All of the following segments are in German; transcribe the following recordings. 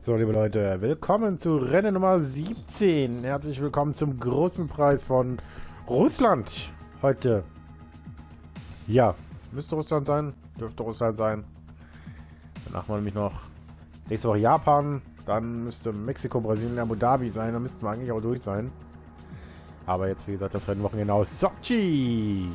So, liebe Leute, willkommen zu Rennen Nummer 17. Herzlich willkommen zum großen Preis von Russland heute. Ja, müsste Russland sein, dürfte Russland sein. Danach haben wir nämlich noch nächste Woche Japan, dann müsste Mexiko, Brasilien, Abu Dhabi sein, dann müssten wir eigentlich auch durch sein. Aber jetzt, wie gesagt, das Rennwochenende aus Sochi.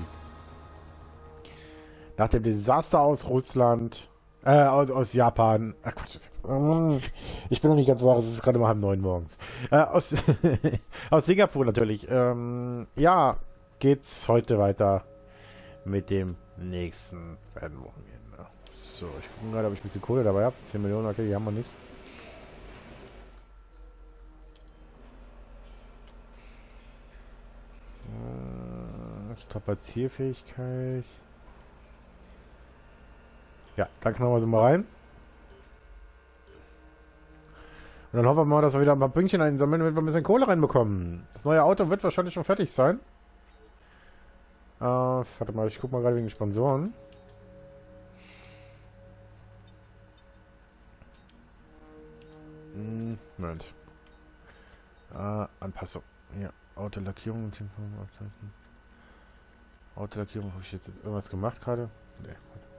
Nach dem Desaster aus Russland, aus Japan. Ach Quatsch. Ich bin noch nicht ganz wach, es ist gerade mal 8:30 morgens. Aus Singapur natürlich. Ja, geht's heute weiter mit dem nächsten Rennwochenende. So, ich gucke gerade, ob ich ein bisschen Kohle dabei habe. 10 Millionen, okay, die haben wir nicht. Strapazierfähigkeit. Ja, dann knallen wir sie mal rein. Und dann hoffen wir mal, dass wir wieder ein paar Pünktchen einsammeln, damit wir ein bisschen Kohle reinbekommen. Das neue Auto wird wahrscheinlich schon fertig sein. Warte mal, ich guck mal gerade wegen Sponsoren. Moment. Anpassung. Ja, Autolackierung. Autolackierung, habe ich jetzt irgendwas gemacht gerade? Nee.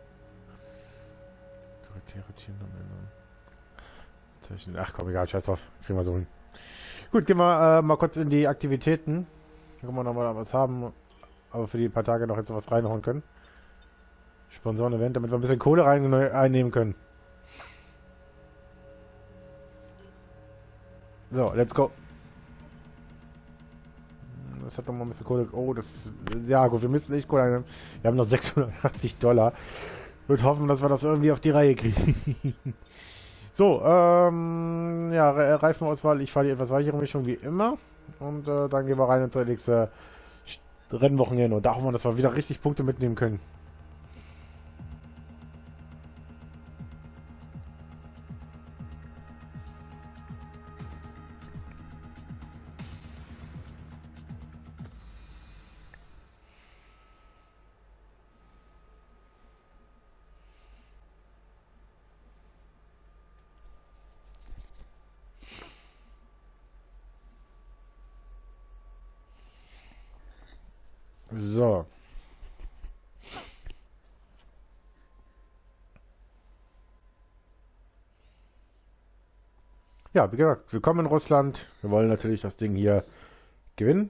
Ach komm, egal, scheiß drauf. Kriegen wir so hin. Gut, gehen wir mal kurz in die Aktivitäten. Gucken wir nochmal was haben. Aber für die paar Tage noch jetzt was reinhauen können. Sponsoren-Event, damit wir ein bisschen Kohle einnehmen können. So, let's go. Das hat doch mal ein bisschen Kohle. Oh, das. Ja, gut, wir müssen echt Kohle einnehmen. Wir haben noch $680. Und hoffen, dass wir das irgendwie auf die Reihe kriegen. So, ja, Reifenauswahl. Ich fahre die etwas weichere Mischung wie immer. Und dann gehen wir rein ins nächste Rennwochenende. Und da hoffen wir, dass wir wieder richtig Punkte mitnehmen können. So. Ja, wie gesagt, willkommen in Russland. Wir wollen natürlich das Ding hier gewinnen.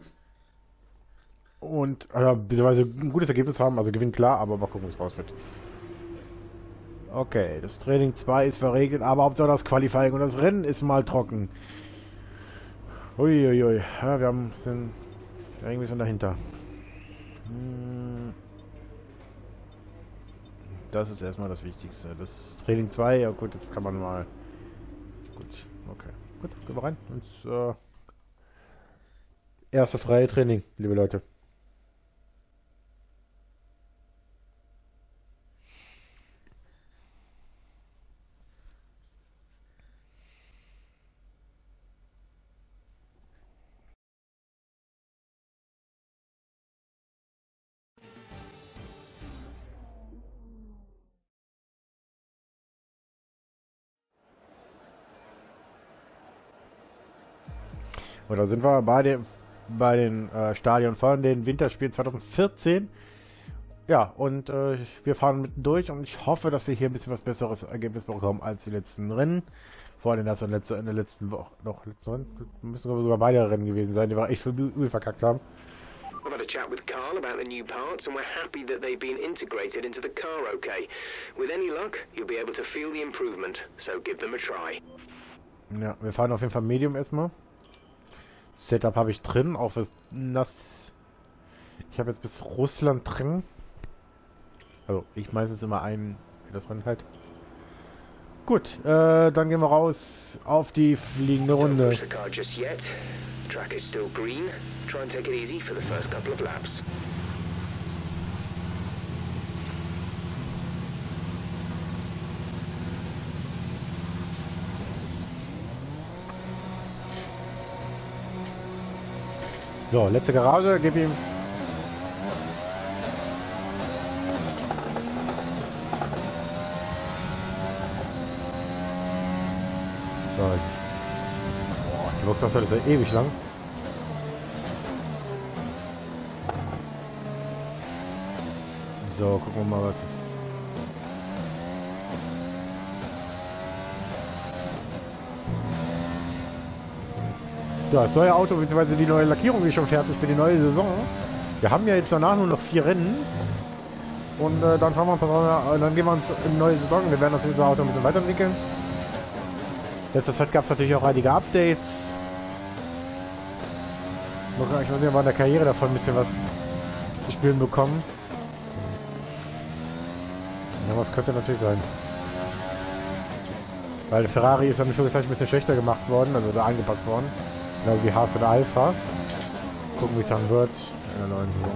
Und beziehungsweise ein gutes Ergebnis haben. Also gewinnen klar, aber mal gucken, wie es raus wird. Okay, das Training 2 ist verregelt, aber Hauptsache das Qualifying und das Rennen ist mal trocken. Uiuiui. Ja, wir sind irgendwie so dahinter. Das ist erstmal das Wichtigste. Das Training 2, ja gut, jetzt kann man mal. Gut, okay. Gut, gehen wir rein. Und, erste freie Training, liebe Leute. Und da sind wir bei den Stadien von den Winterspielen 2014. Ja, und wir fahren mitten durch und ich hoffe, dass wir hier ein bisschen was besseres Ergebnis bekommen als die letzten Rennen. Vor allem das in der letzten Woche. Noch letzten Rennen? Müssen sogar beide Rennen gewesen sein, die wir echt übel verkackt haben. I've had a chat with Carl about the new parts and we're happy that they've been integrated into the car okay. With any luck, you'll be able to feel the improvement, so give them a try. Ja, wir fahren auf jeden Fall Medium erstmal. Setup habe ich drin, auch fürs Nass. Ich habe jetzt bis Russland drin. Also, ich meistens immer das Rennen halt. Gut, dann gehen wir raus auf die fliegende Runde. Track is still green. Try and take it easy for the first couple of laps. So, letzte Garage, gib ihm. Boah, die Boxausfahrt ist ja ewig lang. So, gucken wir mal, was ist. So, das neue Auto, bzw. die neue Lackierung ist schon fertig für die neue Saison. Wir haben ja jetzt danach nur noch 4 Rennen. Und dann fahren wir uns, dann gehen wir uns in die neue Saison. Wir werden natürlich unser Auto ein bisschen weiterentwickeln. Letzter Zeit gab es natürlich auch einige Updates. Ich weiß nicht, ob wir in der Karriere davon ein bisschen was zu spielen bekommen. Ja, was könnte natürlich sein. Weil Ferrari ist dann für ein bisschen schlechter gemacht worden, also da angepasst worden. Genauso wie Haas oder Alpha. Gucken, wie es dann wird in der neuen Saison.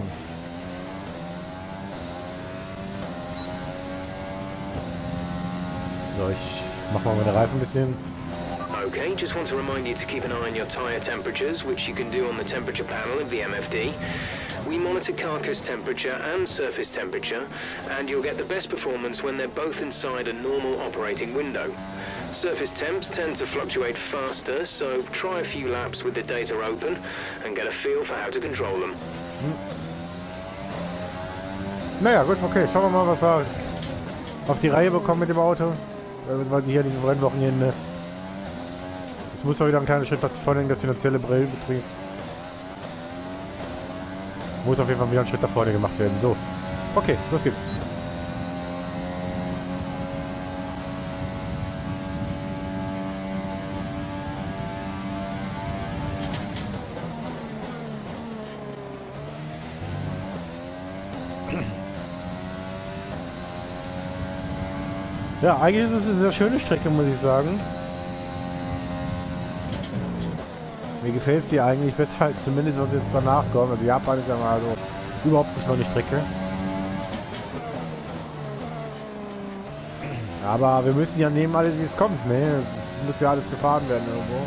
So, ich mach mal meine Reifen ein bisschen. Okay, just want to remind you to keep an eye on your tyre temperatures, which you can do on the temperature panel of the MFD. We monitor carcass temperature and surface temperature, and you'll get the best performance when they're both inside a normal operating window. Surface temps tend to fluctuate faster, so try a few laps with the data open and get a feel for how to control them. Naja, gut, okay. Schauen wir mal, was wir auf die Reihe bekommen mit dem Auto. Weil sie hier diesen Rennwochenende. Es muss mal wieder ein kleiner Schritt was vorne, das finanzielle Betrieb. Muss auf jeden Fall wieder ein Schritt nach vorne gemacht werden. So. Okay, los geht's. Ja, eigentlich ist es eine sehr schöne Strecke, muss ich sagen. Mir gefällt sie eigentlich besser als zumindest, was jetzt danach kommt. Also Japan ist ja mal so überhaupt nicht meine Strecke. Aber wir müssen ja nehmen alles, wie es kommt, ne? Es muss ja alles gefahren werden irgendwo.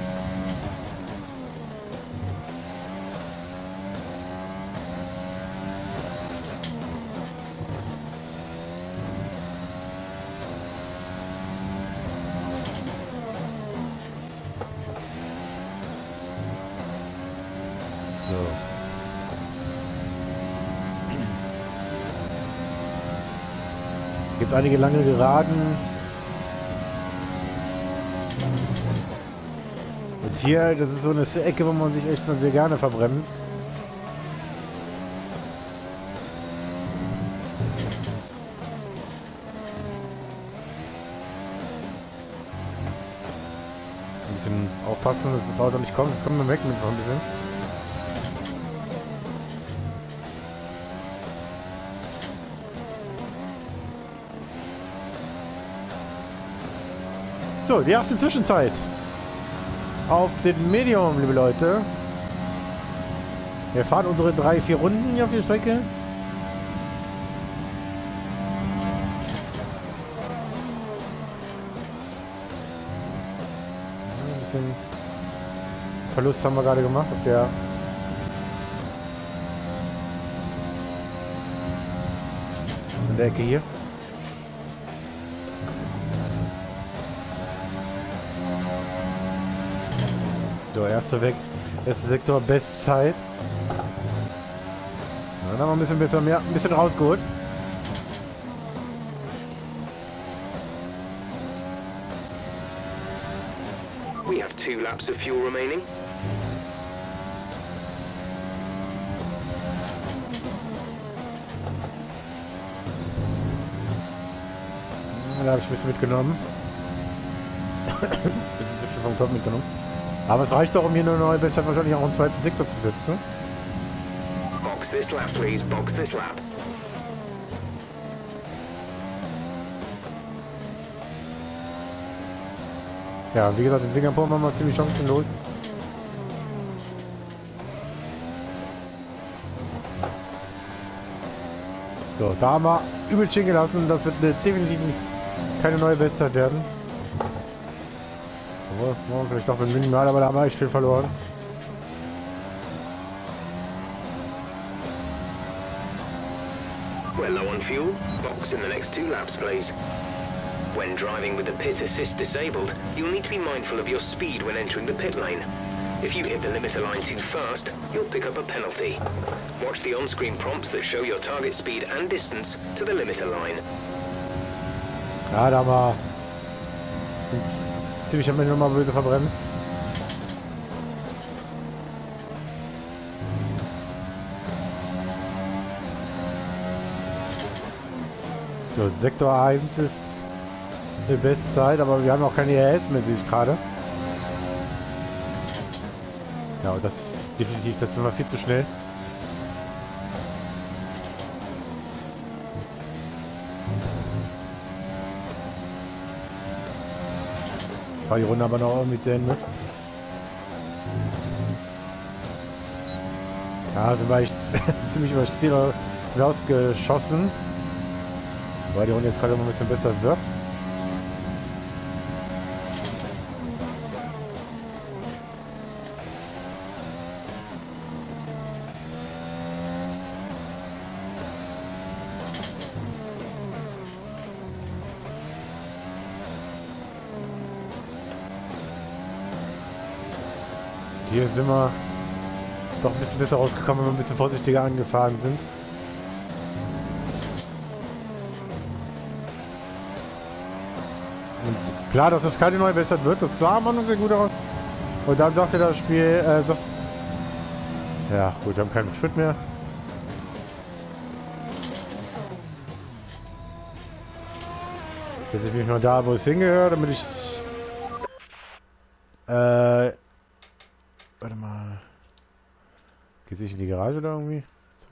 Gibt einige lange Geraden. Und hier, das ist so eine Ecke, wo man sich echt mal sehr gerne verbremst. Ein bisschen aufpassen, dass das Auto nicht kommt. Jetzt kommen wir weg mit noch ein bisschen. So, die erste Zwischenzeit auf den Medium, liebe Leute. Wir fahren unsere 3-4 Runden hier auf der Strecke. Ein bisschen Verlust haben wir gerade gemacht auf der in der Ecke hier. So, erster weg. Erster Sektor, Bestzeit. Dann haben wir ein bisschen besser, mehr, ein bisschen rausgeholt. We have 2 laps of fuel remaining. Da habe ich ein bisschen mitgenommen. Ein bisschen vom Kopf mitgenommen. Aber es reicht doch, um hier eine neue Bestzeit wahrscheinlich auch einen zweiten Sektor zu setzen. Box this lap, please. Box this lap. Ja, wie gesagt, in Singapur waren wir ziemlich chancenlos. So, da haben wir übelst stehen gelassen. Das wird definitiv keine neue Bestzeit werden. Morgen vielleicht noch mit Minimal, aber da haben wir echt viel verloren. We're low on fuel. Box in the next 2 laps, please. When driving with the pit assist disabled, you'll need to be mindful of your speed when entering the pit lane. If you hit the limiter line too fast, you'll pick up a penalty. Watch the on-screen prompts that show your target speed and distance to the limiter line. Ja, da mal ziemlich am Ende nochmal böse verbremst. So, Sektor 1 ist die Bestzeit, aber wir haben auch keine ERS mehr, sehe ich gerade. Ja, das ist definitiv, das sind wir viel zu schnell. Ich fahre die Runde aber noch irgendwie zu Ende. Ja, sind wir echt ziemlich über das Ziel rausgeschossen. Weil die Runde jetzt gerade noch ein bisschen besser wird. Hier sind wir doch ein bisschen besser rausgekommen, wenn wir ein bisschen vorsichtiger angefahren sind. Und klar, dass das keine neu verbessert wird, das sah man sehr gut aus. Und dann sagte das Spiel, ja gut, wir haben keinen Sprit mehr. Jetzt ich mich mal da, wo es hingehört, damit ich warte mal. Geht sich in die Garage oder irgendwie?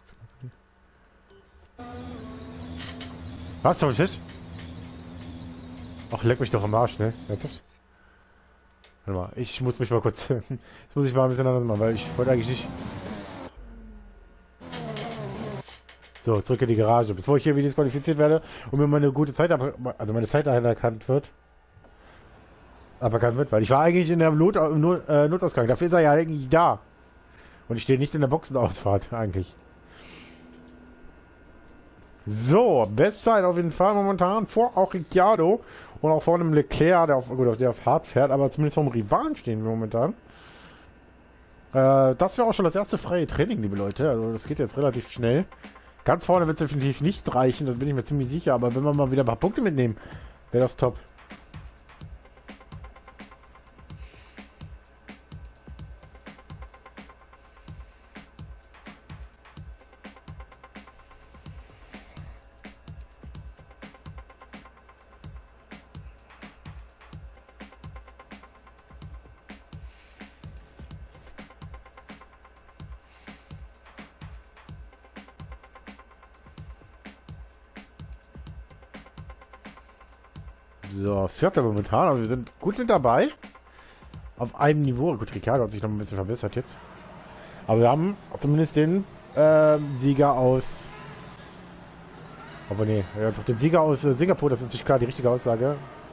Was soll das? Ach, leck mich doch am Arsch, ne? Ernsthaft? Warte mal, ich muss mich mal kurz... Jetzt muss ich mal ein bisschen anders machen, weil ich wollte eigentlich nicht... So, zurück in die Garage. Bevor ich hier wieder disqualifiziert werde und mir meine gute Zeit... Also meine Zeit anerkannt wird. Aberkannt wird, weil ich war eigentlich in der Notausgang. Dafür ist er ja eigentlich da. Und ich stehe nicht in der Boxenausfahrt, eigentlich. So, Bestzeit auf jeden Fall momentan. Vor auch Ricciardo. Und auch vor einem Leclerc, der auf Hart fährt. Aber zumindest vom Rivalen stehen wir momentan. Das wäre auch schon das erste freie Training, liebe Leute. Also das geht jetzt relativ schnell. Ganz vorne wird es definitiv nicht reichen. Das bin ich mir ziemlich sicher. Aber wenn wir mal wieder ein paar Punkte mitnehmen, wäre das top. So, vierter momentan, aber wir sind gut mit dabei. Auf einem Niveau. Gut, Ricciardo hat sich noch ein bisschen verbessert jetzt. Aber wir haben zumindest den Sieger aus... Aber nee, ja, doch den Sieger aus Singapur, das ist natürlich klar die richtige Aussage.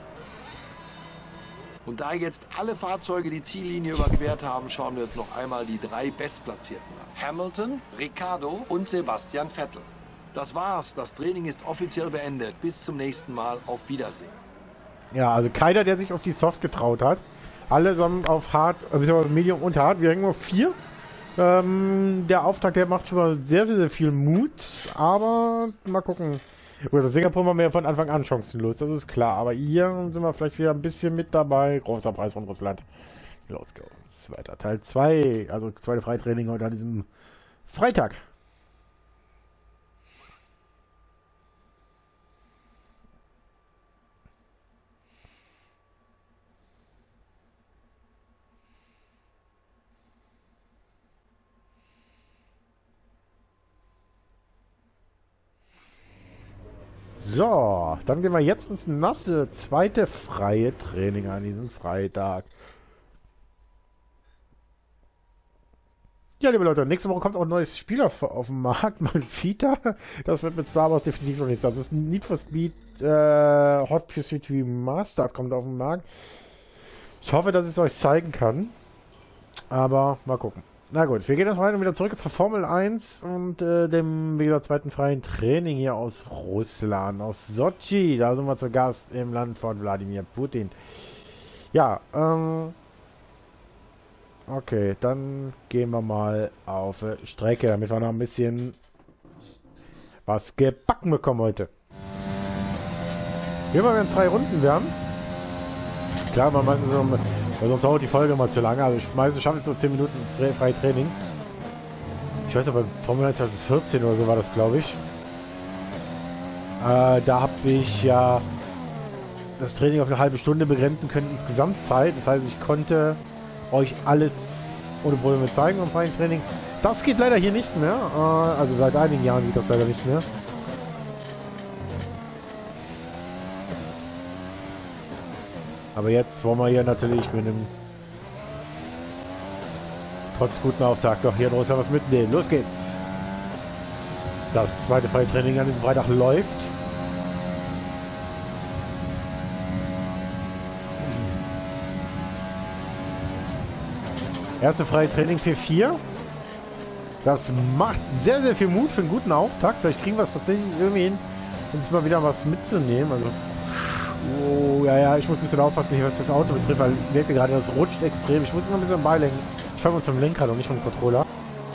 Und da jetzt alle Fahrzeuge die Ziellinie überquert haben, schauen wir uns noch einmal die 3 Bestplatzierten an. Hamilton, Ricciardo und Sebastian Vettel. Das war's, das Training ist offiziell beendet. Bis zum nächsten Mal, auf Wiedersehen. Ja, also keiner, der sich auf die Soft getraut hat. Allesamt auf Hard, Medium und Hard. Wir hängen nur 4. Der Auftakt, der macht schon mal sehr, sehr viel Mut. Aber mal gucken. Gut, das Singapur waren wir ja von Anfang an chancenlos, das ist klar. Aber hier sind wir vielleicht wieder ein bisschen mit dabei. Großer Preis von Russland. Los geht's. Weiter. Teil 2. Also zweite Freitraining heute an diesem Freitag. So, dann gehen wir jetzt ins nasse zweite freie Training an diesem Freitag. Ja, liebe Leute, nächste Woche kommt auch ein neues Spiel auf den Markt, Malfita. Das wird mit Star Wars definitiv noch nichts. Das ist ein Need for Speed Hot Pursuit Remastered kommt auf den Markt. Ich hoffe, dass ich es euch zeigen kann. Aber mal gucken. Na gut, wir gehen jetzt mal wieder zurück zur Formel 1 und dem, wie gesagt, zweiten freien Training hier aus Russland, aus Sotschi. Da sind wir zu Gast im Land von Wladimir Putin. Ja, okay, dann gehen wir mal auf Strecke, damit wir noch ein bisschen was gebacken bekommen heute. Hier werden 3 Runden werden. Klar, man meistens so, weil sonst dauert die Folge immer zu lange. Also ich meistens schaffe ich so 10 Minuten freie Training. Ich weiß aber, Formel 1 2014 oder so war das, glaube ich. Da habe ich ja das Training auf eine halbe Stunde begrenzen können insgesamt Zeit. Das heißt, ich konnte euch alles ohne Probleme zeigen im freien Training. Das geht leider hier nicht mehr. Also seit einigen Jahren geht das leider nicht mehr. Aber jetzt wollen wir hier natürlich mit einem trotz guten Auftakt doch hier draußen was mitnehmen. Los geht's! Das zweite freie Training an diesem Freitag läuft. Erste freie Training P4. Das macht sehr, sehr viel Mut für einen guten Auftakt. Vielleicht kriegen wir es tatsächlich irgendwie hin, uns mal wieder was mitzunehmen. Also oh, ja, ich muss ein bisschen aufpassen, was das Auto betrifft, weil ich merke gerade, das rutscht extrem. Ich muss immer ein bisschen beilenken. Ich fange uns vom Lenkrad und nicht vom Controller.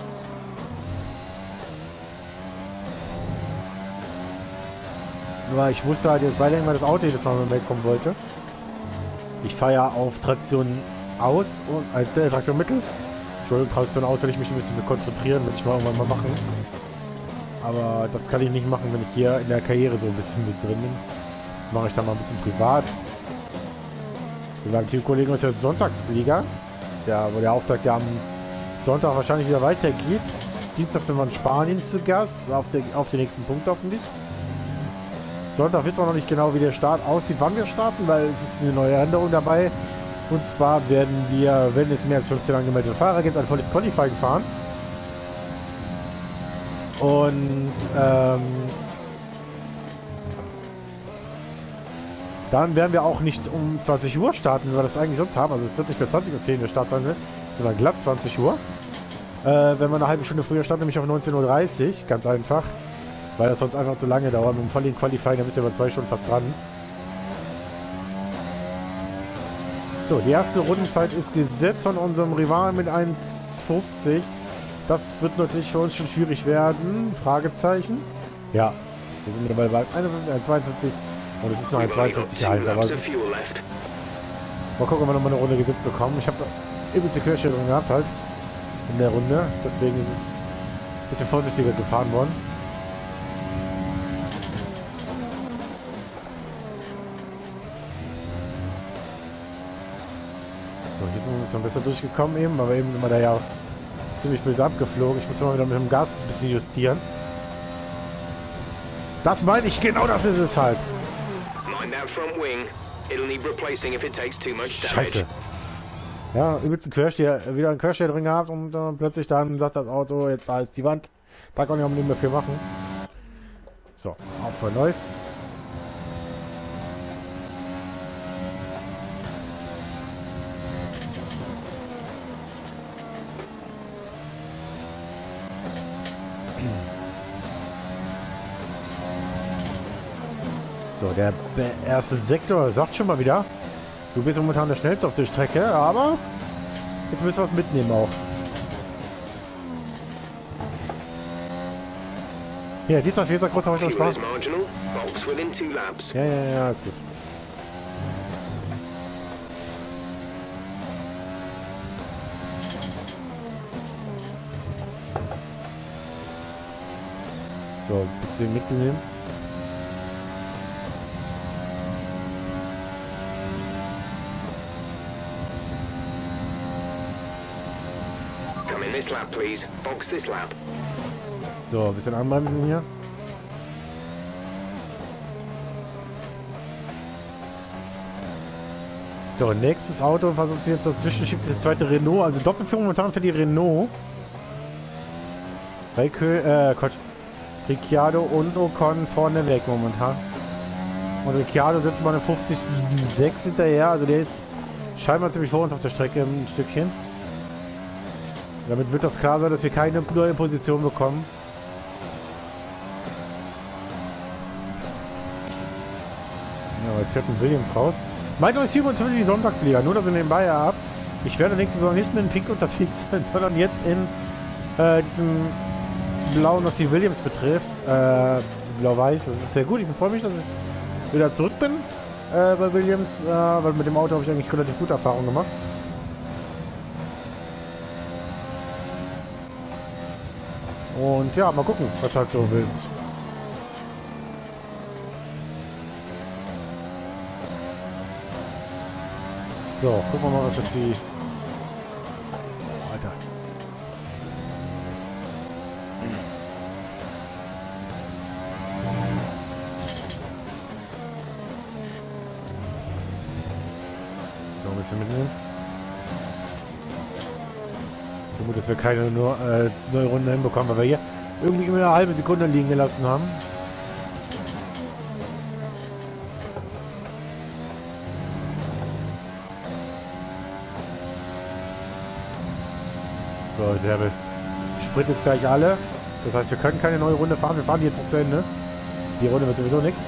Nur ich musste halt jetzt beilenken, weil das Auto jedes Mal wegkommen wollte. Ich fahre ja auf Traktion aus und Traktion Mittel. Entschuldigung, Traktion aus, will ich mich ein bisschen konzentrieren, will ich mal irgendwann mal machen. Aber das kann ich nicht machen, wenn ich hier in der Karriere so ein bisschen mit drin bin. Das mache ich dann mal ein bisschen privat. Wir waren Teamkollegen aus der Sonntagsliga, wo der Auftakt ja am Sonntag wahrscheinlich wieder weitergeht. Dienstag sind wir in Spanien zu Gast, auf den nächsten Punkt hoffentlich. Sonntag wissen wir noch nicht genau, wie der Start aussieht, wann wir starten, weil es ist eine neue Änderung dabei. Und zwar werden wir, wenn es mehr als 15 angemeldete Fahrer gibt, ein volles Qualifying fahren. Und dann werden wir auch nicht um 20 Uhr starten, wie wir das eigentlich sonst haben. Also es wird nicht mehr 20:10 Uhr der Start sein, sondern glatt 20 Uhr. Wenn wir eine halbe Stunde früher starten, nämlich auf 19:30 Uhr, ganz einfach. Weil das sonst einfach zu lange dauert. Mit dem vollen Qualifying, da bist du über 2 Stunden fast dran. So, die erste Rundenzeit ist gesetzt von unserem Rivalen mit 1,50. Das wird natürlich für uns schon schwierig werden. Fragezeichen. Ja, wir sind mittlerweile bei 51, 1,52 und es ist noch ein 52 halt. Aber mal gucken, ob wir nochmal eine Runde gesetzt bekommen. Ich habe übelste Querstellung gehabt halt in der Runde. Deswegen ist es ein bisschen vorsichtiger gefahren worden. So, hier sind wir ein bisschen besser durchgekommen eben, aber eben sind wir da ja ziemlich böse abgeflogen. Ich muss mal wieder mit dem Gas ein bisschen justieren. Das meine ich, genau das ist es halt. Scheiße. Ja, übelst wieder einen Quersteher drin gehabt und plötzlich dann sagt das Auto, jetzt heißt die Wand. Da kann ich auch nicht mehr viel machen. So, auf für Neues. So, der erste Sektor sagt schon mal wieder, du bist momentan der schnellste auf der Strecke, aber jetzt müssen wir was mitnehmen auch. Ja, dieser groß habe ich noch Spaß. Ja, ist gut. So, ein bisschen mitnehmen. This lap, please. Box this lap. So, ein bisschen anbremsen hier. So, nächstes Auto, was uns jetzt dazwischen schiebt, ist der zweite Renault. Also Doppelführung momentan für die Renault. Ricciardo und Ocon vorne weg momentan. Und Ricciardo setzt mal eine 50,6 hinterher. Also der ist scheinbar ziemlich vor uns auf der Strecke ein Stückchen. Damit wird das klar sein, dass wir keine neue Position bekommen. Ja, jetzt hört ein Williams raus. Mein neues Team und zumindest die Sonntagsliga. Nur, dass ihr nebenbei habt. Ich werde nächste Saison nicht mehr in Pink unterwegs sein, sondern jetzt in diesem Blauen, was die Williams betrifft. Blau-Weiß. Das ist sehr gut. Ich freue mich, dass ich wieder zurück bin bei Williams. Weil mit dem Auto habe ich eigentlich relativ gute Erfahrungen gemacht. Und ja, mal gucken, was halt so wird. So, gucken wir mal, was jetzt die... Alter. So, ein bisschen mitnehmen. Gut, dass wir keine neue Runde hinbekommen, weil wir hier irgendwie immer eine halbe Sekunde liegen gelassen haben. So, der Sprit ist gleich alle. Das heißt, wir können keine neue Runde fahren. Wir fahren die jetzt noch zu Ende. Die Runde wird sowieso nichts.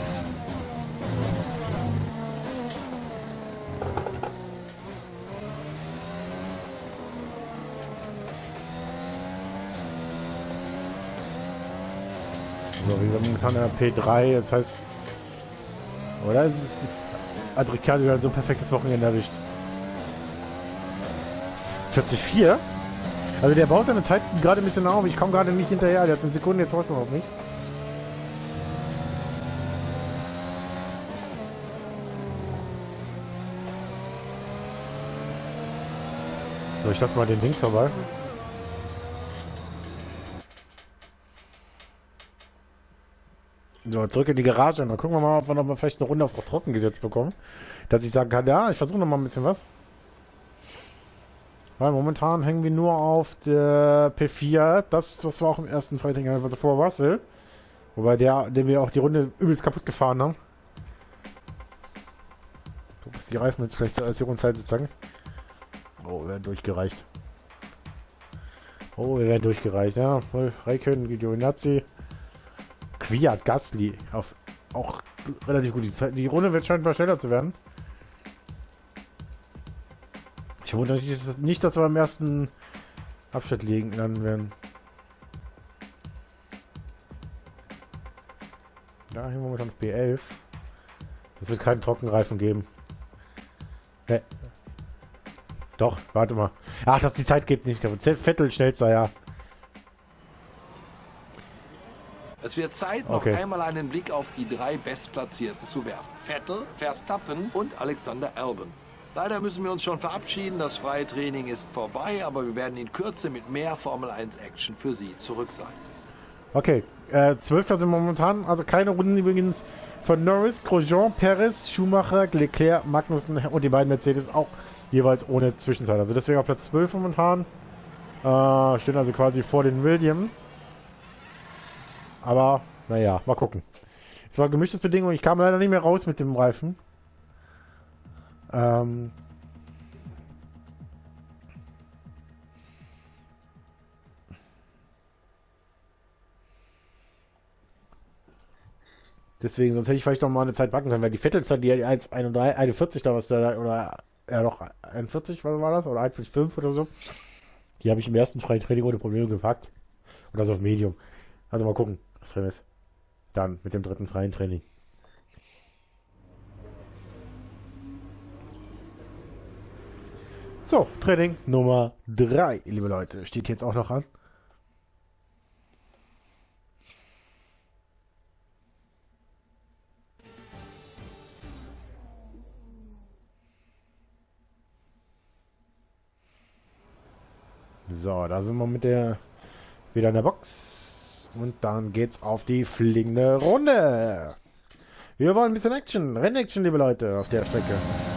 So, wir sind momentan in der P3, das heißt... Oder? Es ist Adriano hat so ein perfektes Wochenende erwischt. 44? Also der baut seine Zeit gerade ein bisschen auf. Ich komme gerade nicht hinterher. Der hat eine Sekunde jetzt Vorsprung auf mich. So, ich lasse mal den Dings vorbei. So, zurück in die Garage. Und dann gucken wir mal, ob wir noch mal vielleicht eine Runde auf Trocken gesetzt bekommen. Dass ich sagen kann, ja, ich versuche noch mal ein bisschen was. Weil momentan hängen wir nur auf der P4. Das, was wir auch im ersten Freitag hatten, also vor Russell. Wobei den wir auch die Runde übelst kaputt gefahren haben. Du bist die Reifen jetzt schlechter als die Rundenzeit sozusagen. Oh, wir werden durchgereicht. Oh, wir werden durchgereicht, ja. Raikkonen, Giovinazzi. Kwiat, Gasly. Auch relativ gut. Die Runde wird scheinbar schneller zu werden. Ich wundere mich nicht, dass wir beim ersten Abschnitt liegen dann werden. Da hier momentan auf B11. Es wird keinen Trockenreifen geben. Nee. Doch, warte mal. Ach, dass die Zeit geht nicht. Vettel schnellster, ja. Es wird Zeit, noch einmal einen Blick auf die drei Bestplatzierten zu werfen. Vettel, Verstappen und Alexander Albon. Leider müssen wir uns schon verabschieden, das freie Training ist vorbei, aber wir werden in Kürze mit mehr Formel-1-Action für Sie zurück sein. Okay, 12 sind momentan, also keine Runden übrigens von Norris, Grosjean, Perez, Schumacher, Leclerc, Magnussen und die beiden Mercedes auch jeweils ohne Zwischenzeit. Also deswegen auf Platz 12 momentan. Stehen also quasi vor den Williams. Aber, naja, mal gucken. Es war gemischtes Bedingungen, ich kam leider nicht mehr raus mit dem Reifen. Deswegen, sonst hätte ich vielleicht noch mal eine Zeit packen können, weil die Vettelzeit, die 1,41 da was da, oder ja doch 41, was war das? Oder 1,5 oder so. Die habe ich im ersten freien Training ohne Probleme gepackt. Und das auf Medium. Also mal gucken, was drin ist. Dann mit dem dritten freien Training. So, Training Nummer 3, liebe Leute, steht jetzt auch noch an. So, da sind wir mit der wieder in der Box. Und dann geht's auf die fliegende Runde. Wir wollen ein bisschen Action, Rennaction, liebe Leute, auf der Strecke.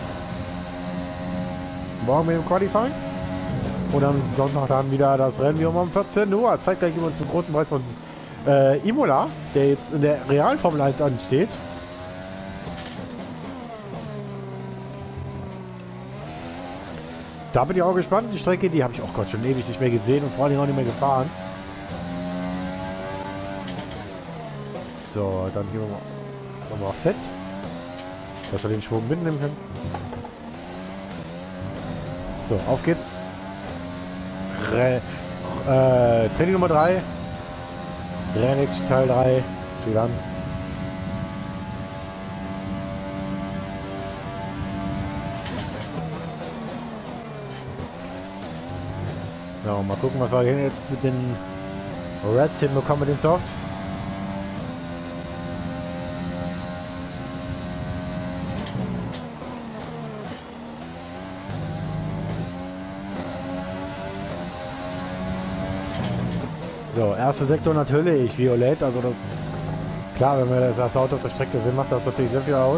Morgen mit dem Qualifying. Und am Sonntag dann wieder das Rennen wie um 14 Uhr. Zeitgleich über zum großen Preis von Imola, der jetzt in der Realformel 1 ansteht. Da bin ich auch gespannt. Die Strecke, die habe ich auch Gott schon ewig nicht mehr gesehen und vor allem auch nicht mehr gefahren. So, dann gehen wir mal auf Fett, dass wir den Schwung mitnehmen können. So, auf geht's. Training Nummer 3. Renix Teil 3. Steht an. Ja, mal gucken, was wir hier jetzt mit den Reds hinbekommen mit den Soft. So, erster Sektor natürlich, Violett, also das ist klar, wenn wir das Auto auf der Strecke sind, macht das natürlich sehr viel aus.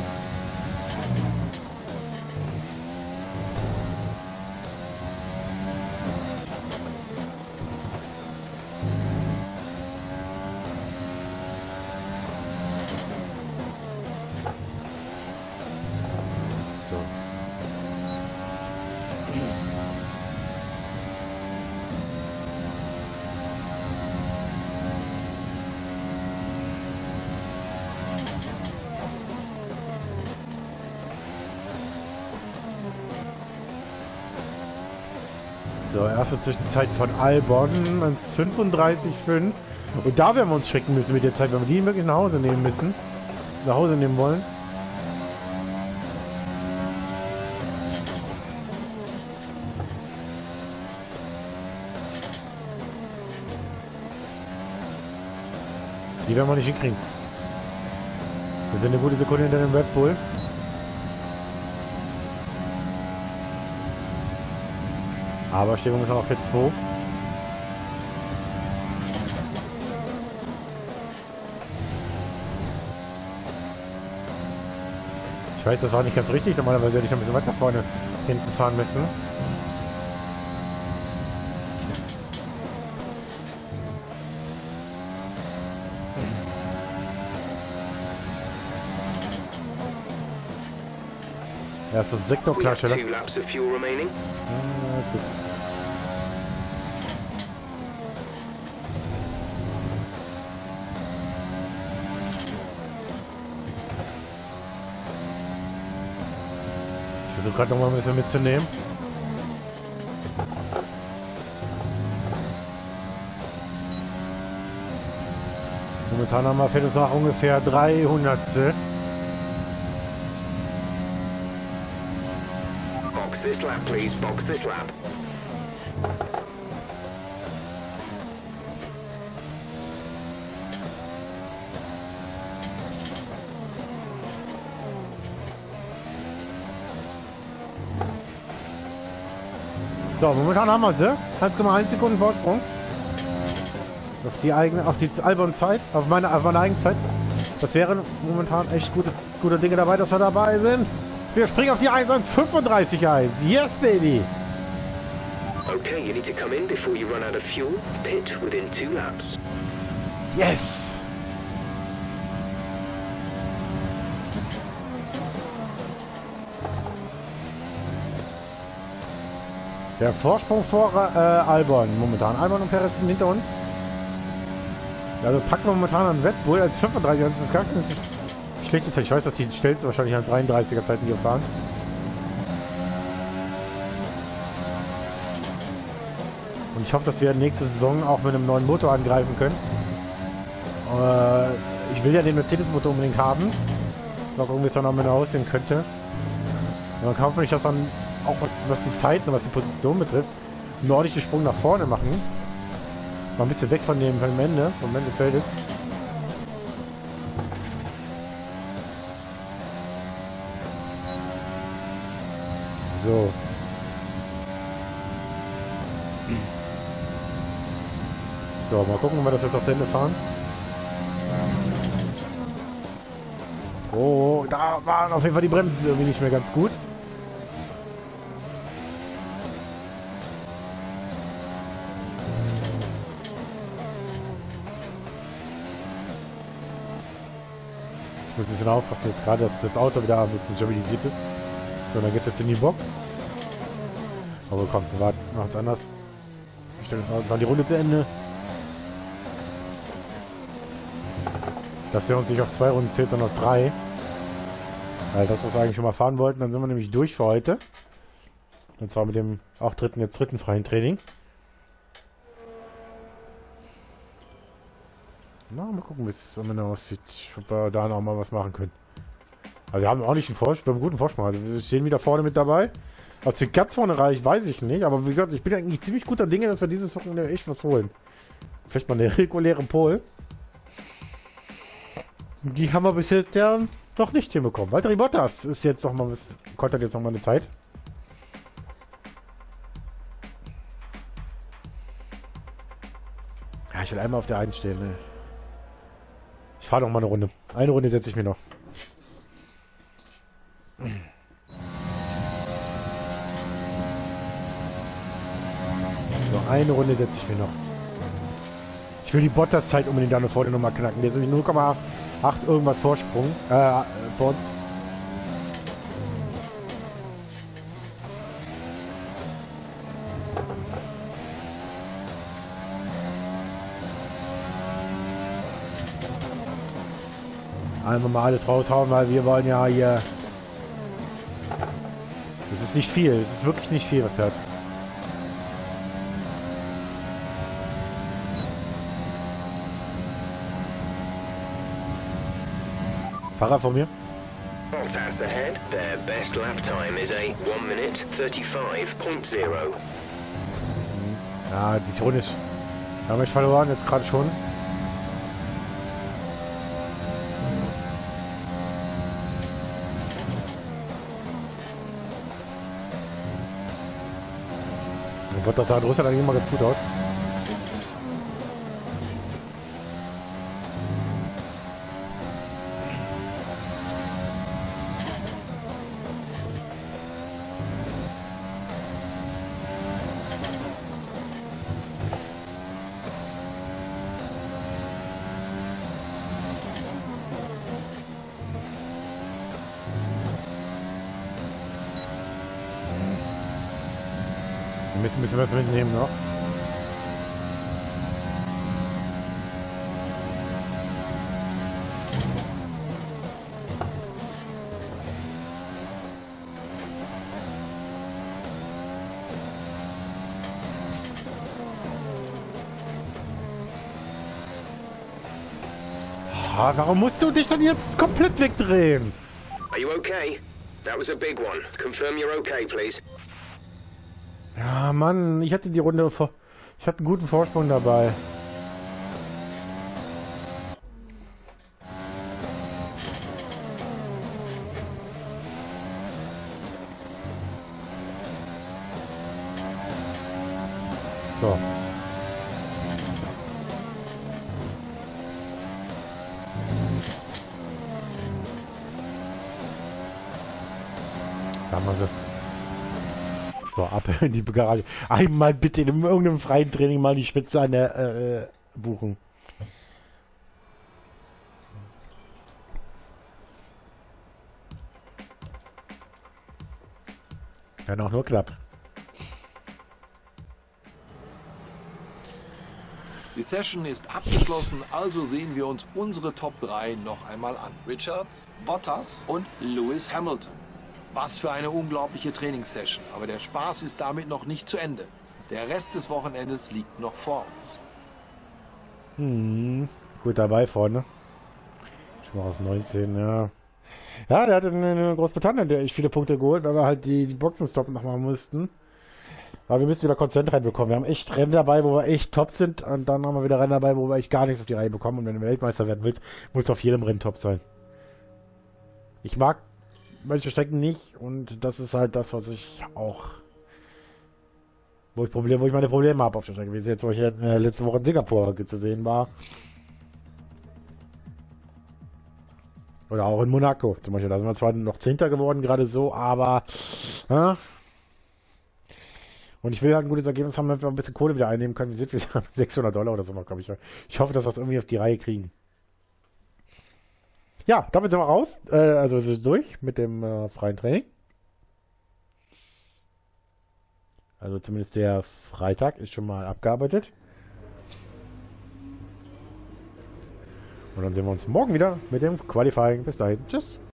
So. So, erste Zwischenzeit von Albon, 35,5. Und da werden wir uns schrecken müssen mit der Zeit, wenn wir die wirklich nach Hause nehmen müssen. Nach Hause nehmen wollen. Die werden wir nicht hinkriegen. Wir sind eine gute Sekunde hinter dem Red Bull. Aber stehen wir momentan auf Pit 2. Ich weiß, das war nicht ganz richtig. Normalerweise hätte ich ein bisschen weiter vorne hinten fahren müssen. Erster Sektorklarstelle. We have 2 laps of fuel remaining. Ja, ist gut. Ich versuche gerade noch mal ein bisschen mitzunehmen. Momentan haben wir, fällt uns noch ungefähr 300. Box this lap, please. Box this lap. So, momentan haben wir sie. 1,1 Sekunden Vorsprung. Auf die Albon-Zeit, auf meine eigene Zeit. Das wäre momentan echt gute Dinge dabei, dass wir dabei sind. Wir springen auf die 1:1:35 Yes, baby! Okay, you need to come in before you run out of fuel. Pit within 2 laps. Yes! Der Vorsprung vor Albon momentan. Albon und Perez sind hinter uns. Also packen wir momentan an Red Bull als 35. Das ist gar keine schlechte Zeit. Ich weiß, dass die schnellste wahrscheinlich als 33er Zeiten hier fahren. Und ich hoffe, dass wir nächste Saison auch mit einem neuen Motor angreifen können. Ich will ja den Mercedes-Motor unbedingt haben. Mal gucken, wie es dann am Ende aussehen könnte. Und dann hoffe ich, dass dann auch was die Zeiten und was die Position betrifft, einen ordentlichen Sprung nach vorne machen. Mal ein bisschen weg vom Ende des Feldes. So. So, mal gucken, ob wir das jetzt auf Ende fahren. Oh, da waren auf jeden Fall die Bremsen irgendwie nicht mehr ganz gut. Ich muss ein bisschen aufpassen jetzt gerade, dass das Auto wieder ein bisschen stabilisiert ist. So, dann geht es jetzt in die Box. Aber komm, wir warten, machen es anders. Wir stellen uns mal die Runde zu Ende. Dass wir uns nicht auf 2 Runden zählt, sondern auf 3. Weil das, was wir eigentlich schon mal fahren wollten, dann sind wir nämlich durch für heute. Und zwar mit dem auch dritten freien Training. Na, mal gucken, wie es am Ende aussieht. Ob wir da noch mal was machen können. Also wir haben auch nicht einen Vorsprung, wir haben einen guten Vorsprung. Also wir stehen wieder vorne mit dabei. Was für ganz vorne reicht, weiß ich nicht. Aber wie gesagt, ich bin eigentlich ziemlich guter Dinge, dass wir dieses Wochenende echt was holen. Vielleicht mal eine reguläre Pole. Die haben wir bis jetzt ja noch nicht hinbekommen. Valtteri Bottas ist jetzt noch mal kontert jetzt noch mal eine Zeit. Ja, ich will einmal auf der 1 stehen. Ne? Ich fahre noch mal eine Runde. Eine Runde setze ich mir noch. So, eine Runde setze ich mir noch. Ich will die Bottas-Zeit unbedingt da vorne nochmal knacken. Der ist nämlich 0,8 irgendwas Vorsprung. Vor uns. Einfach mal alles raushauen, weil wir wollen ja hier... Das ist nicht viel. Es ist wirklich nicht viel, was er hat. Fahrer von mir. Bottas ahead. Their best lap time is a 1 minute 35.0. Ja, die Runde ist... Wir haben mich verloren, jetzt gerade schon. Das sah in Russland eigentlich immer ganz gut aus. Wir müssen ein bisschen was mitnehmen noch. Ah, warum musst du dich dann jetzt komplett wegdrehen? Are you okay? That was a big one. Confirm you're okay, please. Ja, Mann, ich hatte die Runde vor... Ich hatte einen guten Vorsprung dabei. So. Da haben wir sie. So, ab in die Garage. Einmal bitte in irgendeinem freien Training mal die Spitze an der buchen. Ja, noch nur knapp. Die Session ist abgeschlossen, also sehen wir uns unsere Top 3 noch einmal an. Richards, Bottas und Lewis Hamilton. Was für eine unglaubliche Trainingssession, aber der Spaß ist damit noch nicht zu Ende. Der Rest des Wochenendes liegt noch vor uns. Gut dabei vorne. Schon mal auf 19, ja. Ja, der hatte eine Großbritannien, der echt viele Punkte geholt, weil wir halt die Boxenstopp noch machen mussten. Aber wir müssen wieder Konzent reinbekommen. Wir haben echt Rennen dabei, wo wir echt top sind. Und dann haben wir wieder Rennen dabei, wo wir echt gar nichts auf die Reihe bekommen. Und wenn du Weltmeister werden willst, musst du auf jedem Rennen top sein. Ich mag manche Strecken nicht. Und das ist halt das, was ich auch... Wo ich meine Probleme habe auf der Strecke. Wie es jetzt zum Beispiel letzte Woche in Singapur zu sehen war. Oder auch in Monaco zum Beispiel. Da sind wir zwar noch 10. geworden, gerade so, aber... Und ich will halt ein gutes Ergebnis haben, damit wir ein bisschen Kohle wieder einnehmen können. Wir sind wieder $600 oder so noch, glaube ich. Ich hoffe, dass wir es irgendwie auf die Reihe kriegen. Ja, damit sind wir raus. Also es ist durch mit dem freien Training. Also zumindest der Freitag ist schon mal abgearbeitet. Und dann sehen wir uns morgen wieder mit dem Qualifying. Bis dahin. Tschüss.